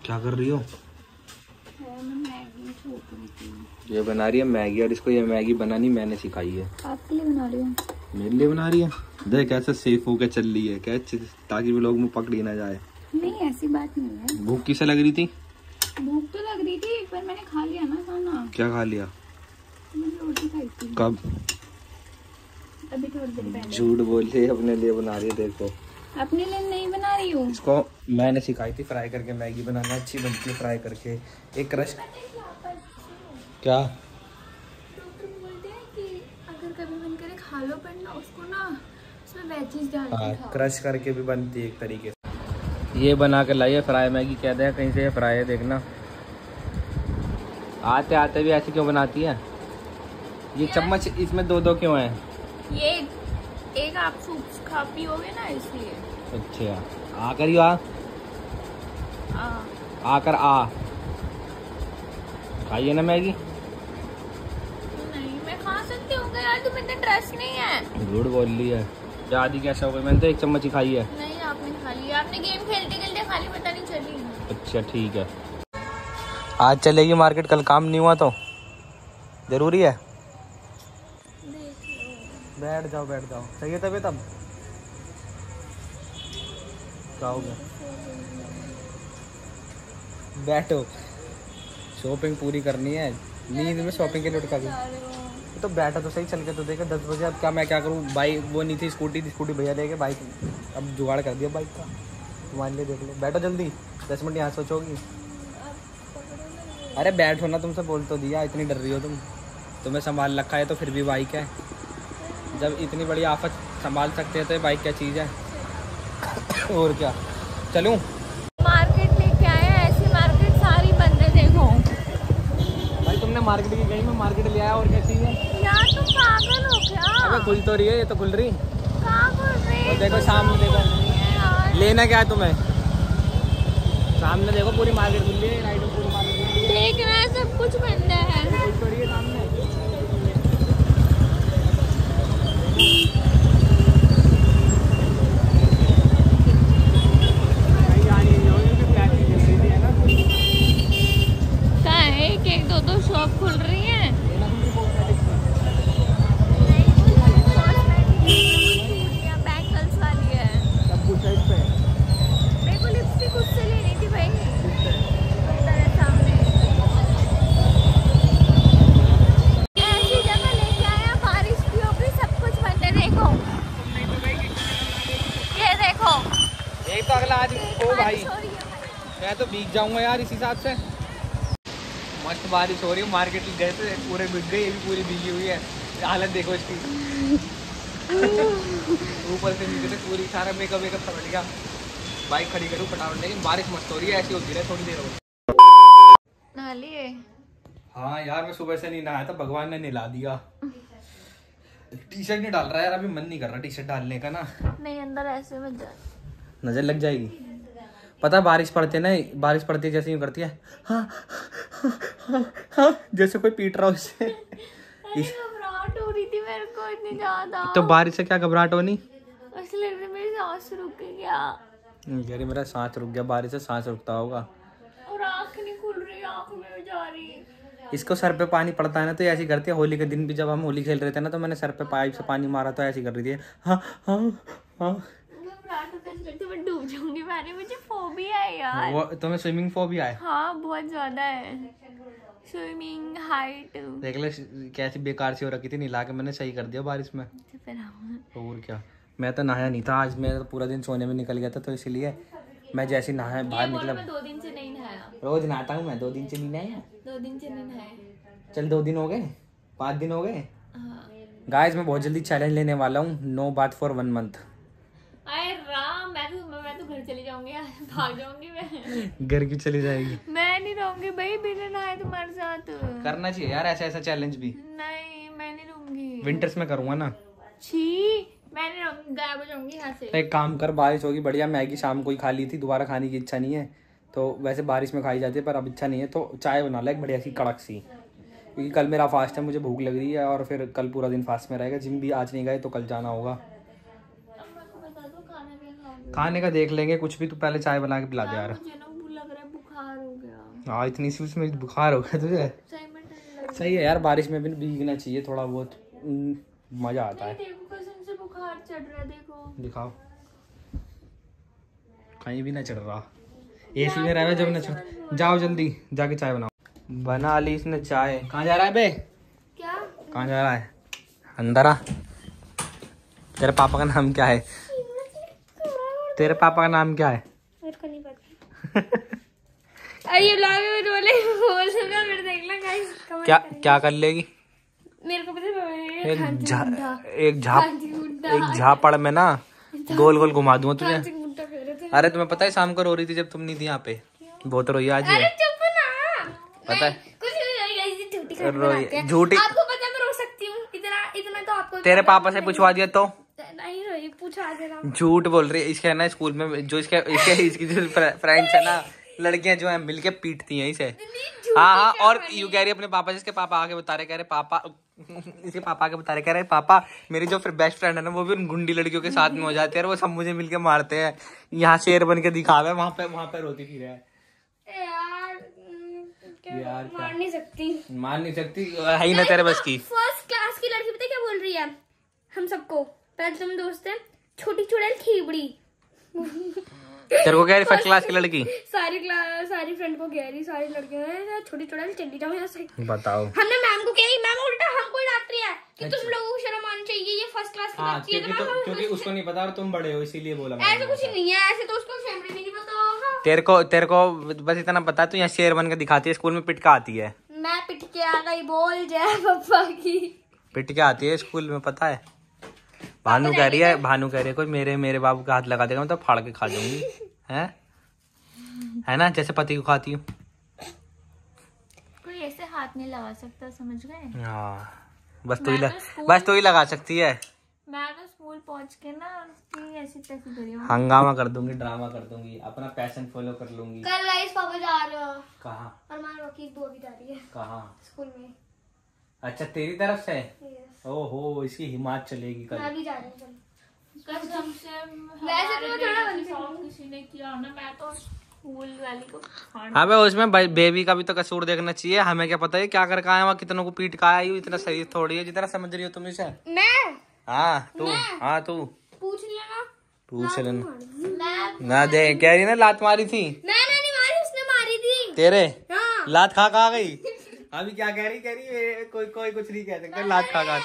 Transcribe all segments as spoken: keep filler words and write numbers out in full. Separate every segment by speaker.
Speaker 1: क्या कर रही हो?
Speaker 2: मैगी
Speaker 1: ये बना रही है मैगी, और इसको ये मैगी बनानी मैंने सिखाई है।
Speaker 2: आपके लिए बना रही हूँ।
Speaker 1: मेरे लिए बना रही है? देख कैसे सेफ होके चल रही है, क्या ताकि वो लोग मुँह पकड़ी ना जाए।
Speaker 2: नहीं ऐसी बात नहीं है।
Speaker 1: भूख किसे लग रही थी?
Speaker 2: भूख तो लग रही थी पर मैंने खा लिया ना खाना।
Speaker 1: क्या खा लिया?
Speaker 2: मैंने रोटी खाई थी।
Speaker 1: कब?
Speaker 2: अभी थोड़ी देर पहले।
Speaker 1: झूठ बोल रही है, अपने लिए बना रही है। देखो
Speaker 2: अपने लिए नहीं बना रही हूँ।
Speaker 1: इसको मैंने सिखाई थी फ्राई करके मैगी बनाना, अच्छी बनती है फ्राई करके। एक क्रश क्या
Speaker 2: डॉक्टर बोलते हैं कि अगर कभी मन करे खा लो, पर ना उसको ना उसमें वेजीज डाल के खाओ।
Speaker 1: क्रश करके भी बनती है एक तरीके से। ये बना के लाइए फ्राई मैगी, कहते हैं कहीं से ये फ्राई है। देखना आते आते भी ऐसे क्यों बनाती है? ये चम्मच इसमें दो दो क्यों है?
Speaker 2: ये एक आप सूप खा पियोगे ना इसलिए।
Speaker 1: अच्छा आकर ही आ,
Speaker 2: आ।
Speaker 1: आकर आ खाइए ना मैगी।
Speaker 2: नहीं मैं खा सकती हूँ यार, तुम्हें इतना ट्रस्ट नहीं है।
Speaker 1: झूठ बोल रही है। क्या आदि कैसा हो गई? मैंने तो एक चम्मच ही खाई है।
Speaker 2: नहीं आपने खा लिया, आपने गेम खेलते खेलते खा ली, पता नहीं चली।
Speaker 1: अच्छा ठीक है। आज चलेगी मार्केट, कल काम नहीं हुआ तो जरूरी है। बैठ जाओ बैठ जाओ। सही है तबीयत अब? क्या हो गया? बैठो, शॉपिंग पूरी करनी है। नींद में शॉपिंग के लिए उठा गई तो बैठा तो सही। चल के तो देखा दस बजे। अब क्या मैं क्या करूँ? बाइक वो नहीं थी, स्कूटी स्कूटी भैया लेके बाइक अब जुगाड़ कर दिया बाइक का। तुम्हारे लिए देख लो। बैठो जल्दी, दस मिनट यहाँ सोचोगी। अरे बैठो ना, तुमसे बोल तो दिया। इतनी डर रही हो तुम? तुम्हें संभाल रखा है तो फिर भी बाइक है। जब इतनी बड़ी आफत संभाल सकते हैं तो ये बाइक क्या चीज़ है? और क्या चलूं?
Speaker 2: मार्केट लेके आया, ऐसी मार्केट सारी बंद है। देखो
Speaker 1: भाई तुमने मार्केट की गई, मैं मार्केट ले आया। और क्या चीज़ है
Speaker 2: यार? तुम पागल हो क्या?
Speaker 1: अबे खुल तो रही है, ये तो खुल रही।
Speaker 2: कहाँ खुल रही है?
Speaker 1: देखो सामने देखो। लेना क्या है तुम्हें? सामने देखो पूरी मार्केट खुल रही है। राइट में पूरी मार्केट खुल रही है।
Speaker 2: देख रहा है सब कुछ बंद है।
Speaker 1: खुल तो रही है सामने।
Speaker 2: एक एक दो दो शॉप खुल रही हैं। बैंगल्स वाली है।
Speaker 1: सब कुछ है इस पे।
Speaker 2: मेरे को लिपस्टिक उससे लेनी थी भाई, उधर है सामने। ऐसी जगह लेके आया, बारिश भी हो गई, सब कुछ बंद है। देखो ये देखो।
Speaker 1: एक तो अगला आज ओ भाई मैं तो भीग जाऊंगा यार इस हिसाब से। मस्त बारिश हो रही है, मार्केट गए थे पूरे भीग गए, ये भी पूरी भीगी हुई है। हालत देखो इसकी। ऊपर से नीचे से पूरी सारा मेकअप वेकअप समझ गया। बाइक खड़ी करूँ फटाफट, लेकिन बारिश मस्त हो रही है। ऐसी होती रहे थोड़ी देर हो।
Speaker 2: नहा लिए?
Speaker 1: हाँ यार मैं सुबह से नहीं नहाया था, भगवान ने नहला दिया। टी शर्ट नहीं डाल रहा यार, अभी मन नहीं कर रहा टी शर्ट डालने का ना।
Speaker 2: नहीं अंदर ऐसे मत जा,
Speaker 1: नजर लग जाएगी। पता बारिश पड़ती है ना, बारिश पड़ती है जैसे यूँ करती है हाँ, हाँ, हाँ, हाँ, जैसे कोई पीट रहा हो उससे।
Speaker 2: घबराहट हो रही थी मेरे को इतनी ज्यादा।
Speaker 1: तो बारिश से क्या घबराहट होनी?
Speaker 2: ऐसे लग रहा है मेरी सांस रुक गया।
Speaker 1: यार मेरा सांस रुक गया, बारिश से सांस रुकता होगा।
Speaker 2: और आँख नहीं खुल रही, आँख में जा रही।
Speaker 1: इसको सर पे पानी पड़ता है ना तो ऐसी करती है। होली के दिन भी जब हम होली खेल रहे थे ना तो मैंने सर पे पाइप से पानी मारा तो ऐसी कर रही थी हाँ हाँ हाँ।
Speaker 2: तो मैं डूब जाऊंगी, मैंने मुझे फोबिया है यार।
Speaker 1: वो तुम्हें स्विमिंग फोबिया है?
Speaker 2: हाँ बहुत ज्यादा है, स्विमिंग हाइट।
Speaker 1: देख ले कैसी बेकार सी हो रखी थी, नहला के मैंने सही कर दिया बारिश में। और क्या, मैं तो नहाया नहीं था आज, मैं तो पूरा दिन सोने में निकल गया था तो इसलिए मैं जैसे नहाया बाहर निकला।
Speaker 2: मैं दो दिन से नहीं नहाया।
Speaker 1: रोज नहाता हूँ मैं, दो दिन से नहीं नहाया।
Speaker 2: दो दिन से नहीं नहाया।
Speaker 1: चल दो दिन हो गए, पाँच दिन हो गए।
Speaker 2: हाँ।
Speaker 1: गाइस मैं बहुत जल्दी चैलेंज लेने वाला हूँ, नो बात फॉर वन मंथ।
Speaker 2: अरे राम, मैं तो मैं तो घर चली जाऊंगी, भाग जाऊंगी मैं।
Speaker 1: घर की चली जाएगी? मैं
Speaker 2: नहीं रहूंगी भाई बिना नहाए तुम्हारे साथ।
Speaker 1: करना चाहिए यार ऐसा ऐसा चैलेंज भी।
Speaker 2: नहीं मैं नहीं रहूंगी।
Speaker 1: विंटर्स में करूंगा ना।
Speaker 2: छी मैं नहीं रहूंगी, गायब हो जाऊंगी यहाँ से।
Speaker 1: एक काम कर, बारिश होगी बढ़िया, मैगी शाम को ही खा ली थी, दोबारा खाने की इच्छा नहीं है। तो वैसे बारिश में खाई जाती है पर अब इच्छा नहीं है, तो चाय बना ले एक बढ़िया सी कड़क सी, क्योंकि कल मेरा फास्ट है, मुझे भूख लग रही है और फिर कल पूरा दिन फास्ट में रहेगा। जिम भी आज नहीं गए तो कल जाना होगा।
Speaker 2: बता दो खाना क्या खाओगे?
Speaker 1: खाने का देख लेंगे कुछ भी, तू पहले चाय बना के पिला दे यार।
Speaker 2: मुझे ना भूख लग रहा है, भूख बुखार हो गया।
Speaker 1: हाँ इतनी सी उसमें बुखार हो गया तुझे। सही है यार, बारिश में भी भीगना चाहिए थोड़ा बहुत, मजा आता है।
Speaker 2: देखो कसम से बुखार चढ़ रहा है, देखो।
Speaker 1: दिखाओ, कहीं भी ना चढ़ रहा, एसी में रहे जब न चढ़। जाओ जल्दी जाके चाय बनाओ। बना ली इसने चाय। कहाँ जा रहा है बे?
Speaker 2: क्या?
Speaker 1: कहाँ जा रहा है? अंदर आ। तेरे पापा का नाम क्या है? तेरे पापा का नाम क्या है?
Speaker 2: मेरे को नहीं पता। अरे ये ब्लॉग में बोले बोल सुना, मेरे देख लो गाइस।
Speaker 1: क्या क्या कर लेगी?
Speaker 2: मेरे को पता है,
Speaker 1: एक झा एक झाप एक झापड़ में ना गोल गोल घुमा दूंगा तुझे। अरे तुम्हें पता है शाम को रो रही थी जब तुम नहीं थी यहाँ पे, बहुत रोई आज।
Speaker 2: अरे चुप ना,
Speaker 1: पता है
Speaker 2: कुछ नहीं, झूठी खबर बनाते हैं।
Speaker 1: झूठी।
Speaker 2: आपको पता है मैं रो सकती हूँ, इतना इतना तो आपको।
Speaker 1: तेरे पापा से पूछवा दिया तो
Speaker 2: नहीं रोई, पूछा देना।
Speaker 1: झूठ बोल रही है। इसके ना स्कूल में जो इसके इसके इसकी जो फ्रेंड्स है ना, लड़कियां जो है मिलके पीटती हैं इसे। हाँ हाँ, और यू कह रही है अपने पापा, जिसके पापा आके बता रहे, कह रहे पापा इसके पापा आके बता रहे, कह रहे पापा मेरी जो फिर बेस्ट फ्रेंड है ना वो भी उन गुंडी लड़कियों के साथ में हो जाती है और वो सब मुझे मिलके मारते हैं। यहाँ शेर बन के दिखावे, वहाँ पे वहाँ पे रोती फिर है।
Speaker 2: यार,
Speaker 1: यार
Speaker 2: मार नहीं सकती,
Speaker 1: मार नहीं सकती है ही ना तेरे बस की।
Speaker 2: फर्स्ट क्लास की लड़की पता क्या बोल रही है हम सबको? पहले तुम दोस्त है, छोटी चुड़ैल खीबड़ी।
Speaker 1: तेरे को कह रही फर्स्ट क्लास की लड़की?
Speaker 2: सारी क्लास सारी फ्रेंड को कह रही, सारी लड़कियां छोटी चुड़ैल चली जाओ यहाँ से।
Speaker 1: बताओ,
Speaker 2: हमने मैम को कही, मैम उल्टा हमको ही डांट रही है कि तुम लोगों को शर्म आनी चाहिए, ये फर्स्ट क्लास की लड़की है।
Speaker 1: क्योंकि तो, क्योंकि उसको नहीं पता और तुम बड़े हो इसीलिए बोला।
Speaker 2: ऐसा कुछ नहीं है, ऐसे तो उसको फैमिली नहीं पता होगा।
Speaker 1: तेरे को तेरे को बस इतना पता है, तू यहाँ शेर बन के दिखाती है, स्कूल में पिट के आती है।
Speaker 2: मैं पिट के आ गई, बोल जय पप्पा की।
Speaker 1: पिट के आती है स्कूल में, पता है। भानु कह रही है भानु कह रही है कोई मेरे मेरे बाबू का हाथ लगा देगा मैं तो फाड़ के खा दूंगी, है है ना, जैसे पति को खाती हूँ।
Speaker 2: कोई ऐसे हाथ नहीं लगा सकता, समझ गए?
Speaker 1: हाँ बस तू ही बस तू ही लगा सकती है।
Speaker 2: मैं तो स्कूल पहुंच के ना उसकी ऐसी तैसी करी हूँ,
Speaker 1: हंगामा कर दूंगी, ड्रामा कर दूंगी, अपना पैशन फॉलो कर लूंगी।
Speaker 2: कल गाइस पापा जा रहे हो।
Speaker 1: कहाँ?
Speaker 2: और हमारी की बुआ भी जा रही है।
Speaker 1: कहाँ?
Speaker 2: स्कूल में।
Speaker 1: अच्छा तेरी तरफ से?
Speaker 2: yes.
Speaker 1: ओहो, इसकी हिमात चलेगी कल।
Speaker 2: मैं भी जा रही हूँ।
Speaker 3: कसम से
Speaker 2: वैसे तो थोड़ा
Speaker 3: किसी ने किया ना, मैं तो स्कूल वाली को
Speaker 1: अबे उसमें बेबी का भी तो कसूर देखना चाहिए, हमें क्या पता है क्या कर आया वहाँ, कितनों को पीट का आई, इतना सही थोड़ी है जितना समझ रही हो तुम इसे।
Speaker 2: मैं
Speaker 1: हाँ तू हाँ तू
Speaker 2: पूछ लिया ना,
Speaker 1: पूछ लेना
Speaker 2: मैं
Speaker 1: ना। दे कह रही ना लात मारी थी।
Speaker 2: मैंने नहीं मारी, उसने मारी थी।
Speaker 1: तेरे
Speaker 2: हाँ।
Speaker 1: लात खा खा गई। अभी क्या कह रही कह रही कोई कोई कुछ नहीं कह सकता, लात खा खा।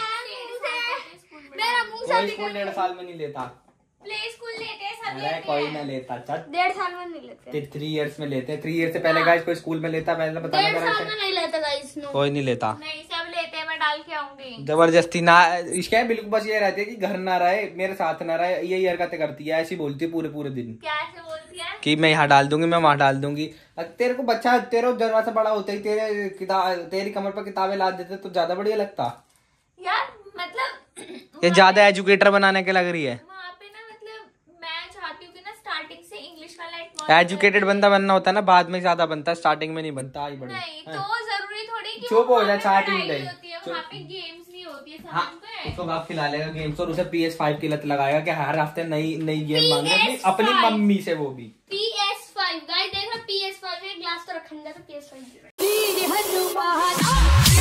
Speaker 2: मेरा मुंह
Speaker 1: कोई स्कूल डेढ़ साल में नहीं लेता,
Speaker 2: प्ले स्कूल लेते हैं सब,
Speaker 1: अरे कोई ना लेता। चल
Speaker 2: डेढ़ साल में नहीं लेते,
Speaker 1: थ्री इयर्स में लेते हैं। थ्री इयर्स से पहले गाइस कोई स्कूल में लेता? पहले बताना
Speaker 2: डेढ़
Speaker 1: जरा
Speaker 2: साल
Speaker 1: इसे।
Speaker 2: में नहीं लेते गाइस, नो
Speaker 1: कोई नहीं लेता,
Speaker 3: नहीं सब लेते हैं, मैं डाल के आऊंगी।
Speaker 1: जबरदस्ती ना। इसका बिल्कुल बस ये रहती है कि घर ना रहे, मेरे साथ ना रहे, यही हरकतें करती है, ऐसी बोलती है पूरे पूरे दिन
Speaker 3: क्या ऐसे बोलती है
Speaker 1: कि मैं यहाँ डाल दूंगी, मैं वहाँ डाल दूंगी। तेरे को बच्चा तेरे जरा सा बड़ा होता ही तेरे किताब तेरी कमर पर किताबें लाद देते तो ज्यादा बढ़िया लगता
Speaker 3: यार। मतलब
Speaker 1: ये ज्यादा एजुकेटर बनाने के लग रही है।
Speaker 3: वहाँ पे ना, मतलब मैं चाहती हूँ कि ना स्टार्टिंग से इंग्लिश वाला एटमॉस्फेयर।
Speaker 1: एजुकेटेड बंदा बनना होता है ना, बाद में ज्यादा बनता है, स्टार्टिंग में नहीं बनता। आई बड़ी
Speaker 3: नहीं तो जरूरी थोड़ी कि
Speaker 1: चुप हो
Speaker 3: वहाँ
Speaker 1: जा,
Speaker 3: पे
Speaker 1: चाय
Speaker 3: पढ़ाई
Speaker 1: पी ले।
Speaker 3: नहीं होती है, वहाँ पे गेम्स नहीं होती है,
Speaker 1: हाँ,
Speaker 3: समझ गए?
Speaker 1: उसको बाप खिला लेगा गेम्स और उसे पी एस फाइव की लत लगाएगा कि हर हफ्ते नई नई गेम मांगे अपनी अपनी मम्मी से, वो भी
Speaker 2: पी एस फाइव। गाइस देख रहे पी एस फाइव, एक ग्लास तो रखा नहीं जाता, पी एस फाइव।